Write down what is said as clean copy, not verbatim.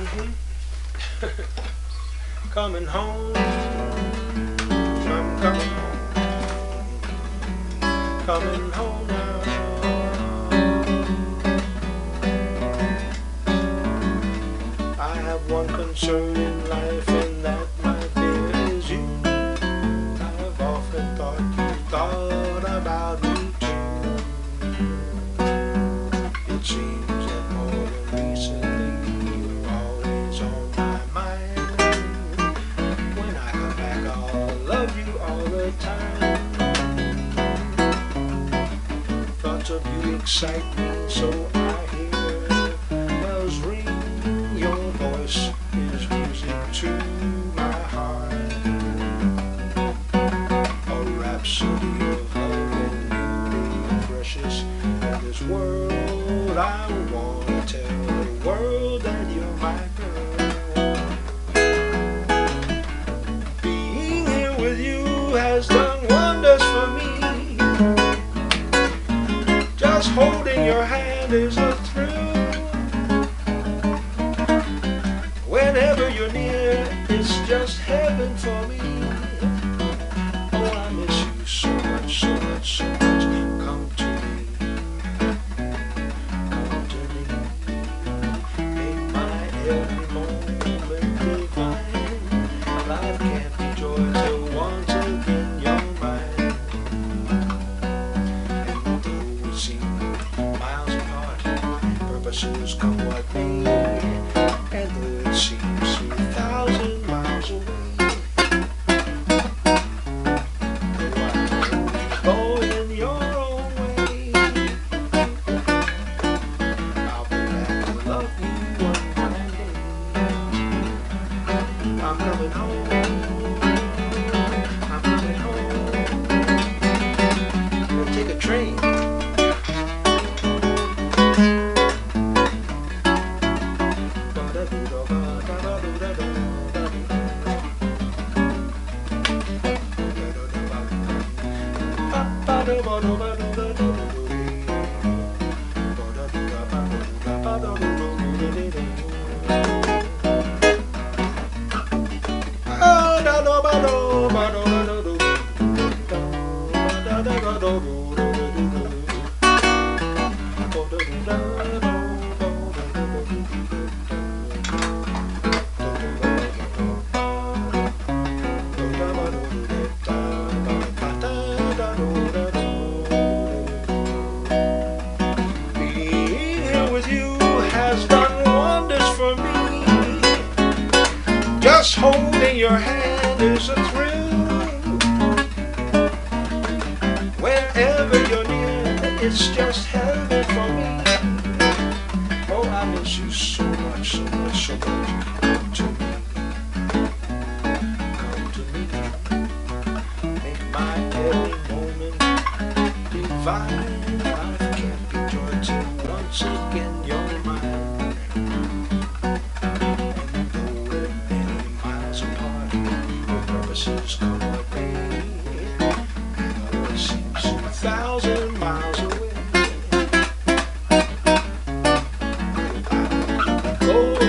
Coming home, I'm coming home, coming home now. I have one concern in life, and that, my dear, is you. I've often thought you thought about me too. It seems that more than recently you're always on my mind. When I come back, I'll love you all the time. Thoughts of you excite me, so I hear bells ring. Your voice is music to my heart, a rhapsody of love and beauty, precious in this world. I want to tell the world that you're my girl. Being here with you has done wonders for me. Just holding your hand is a thrill. Whenever you're near, it's just heaven for me. Oh, I miss you so much, so much, so much. Come to me, come to me. Make my every moment divine. Life can't be joy till once again you're mine. And though we seem miles apart, purposes come what may. And though it seems 3,000 miles away, though I know you go in your own way, I'll be back to love you one fine day. I'm coming home, I'm coming home. We'll take a train. Just holding your hand is a thrill. Whenever you're near, it's just heaven for me. Oh, I miss you so much, so much, so much. Come to me, come to me. Make my every moment divine. Life can't be joy till once again you're mine. Come away, and though it seems 2,000 miles away, I go